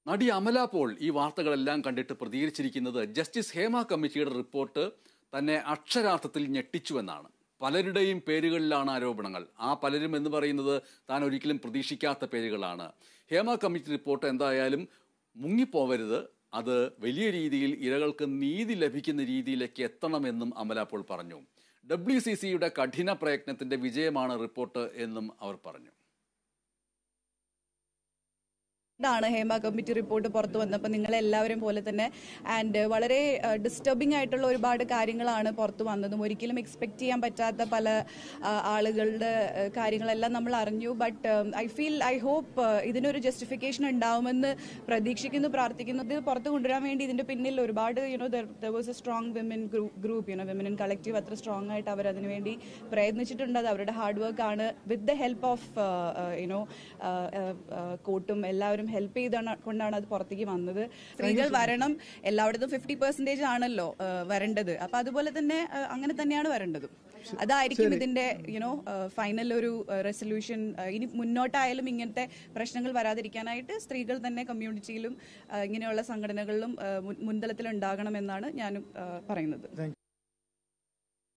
നടി അമല പോൾ ഈ വാർത്തകളെല്ലാം കണ്ടിട്ട് പ്രതികരിച്ചിരിക്കുന്നത് ജസ്റ്റിസ് ഹേമ കമ്മിറ്റിയുടെ റിപ്പോർട്ട് തന്നെ അക്ഷരാർത്ഥത്തിൽ ഞെട്ടിച്ചുവെന്നാണ്. പലരുടെയും പേരുകളിലാണ് ആരോപണങ്ങൾ. ആ പലരും എന്ന് പറയുന്നത് താൻ ഒരിക്കലും പ്രതീക്ഷിക്കാത്ത പേരുകളാണ്. ഹേമ കമ്മിറ്റി റിപ്പോർട്ട് എന്തായാലും മുങ്ങിപ്പോവരുത്, അത് വലിയ രീതിയിൽ ഇരകൾക്ക് നീതി ലഭിക്കുന്ന രീതിയിലേക്ക് എത്തണമെന്നും അമല പോൾ പറഞ്ഞു. WCCയുടെ കഠിന പ്രയത്നത്തിന്റെ വിജയമാണ് റിപ്പോർട്ട് എന്നും അവർ പറഞ്ഞു. ാണ് ഹേമ കമ്മിറ്റി റിപ്പോർട്ട് പുറത്തു വന്നപ്പോൾ നിങ്ങളെല്ലാവരും പോലെ തന്നെ ആൻഡ് വളരെ ഡിസ്റ്റർബിംഗ് ആയിട്ടുള്ള ഒരുപാട് കാര്യങ്ങളാണ് പുറത്തു വന്നതും ഒരിക്കലും എക്സ്പെക്ട് ചെയ്യാൻ പറ്റാത്ത പല ആളുകളുടെ കാര്യങ്ങളെല്ലാം നമ്മൾ അറിഞ്ഞു. ബട്ട് ഐ ഹോപ്പ് ഇതിനൊരു ജസ്റ്റിഫിക്കേഷൻ ഉണ്ടാവുമെന്ന് പ്രതീക്ഷിക്കുന്നു, പ്രാർത്ഥിക്കുന്നു. ഇത് പുറത്തു കൊണ്ടുവരാൻ വേണ്ടി ഇതിന്റെ പിന്നിൽ ഒരുപാട് there was a strong women group women in collective അത്ര സ്ട്രോങ് ആയിട്ട് അവർ അതിനുവേണ്ടി പ്രയത്നിച്ചിട്ടുണ്ട്. അത് അവരുടെ ഹാർഡ് വർക്ക് ആണ്. വിത്ത് ദ ഹെൽപ്പ് ഓഫ് കോർട്ടും എല്ലാവരും ഹെൽപ്പ് ചെയ്തുകൊണ്ടാണ് അത് പുറത്തേക്ക് വന്നത്. സ്ത്രീകൾ വരണം, എല്ലായിടത്തും 50% ആണല്ലോ വരേണ്ടത്. അപ്പൊ അതുപോലെ തന്നെ അങ്ങനെ തന്നെയാണ് വരേണ്ടത്. അതായിരിക്കും ഇതിന്റെ ഫൈനൽ ഒരു റെസൊല്യൂഷൻ. ഇനി മുന്നോട്ടായാലും ഇങ്ങനത്തെ പ്രശ്നങ്ങൾ വരാതിരിക്കാനായിട്ട് സ്ത്രീകൾ തന്നെ കമ്മ്യൂണിറ്റിയിലും ഇങ്ങനെയുള്ള സംഘടനകളിലും മുൻതലത്തിൽ ഉണ്ടാകണമെന്നാണ് ഞാനും പറയുന്നത്.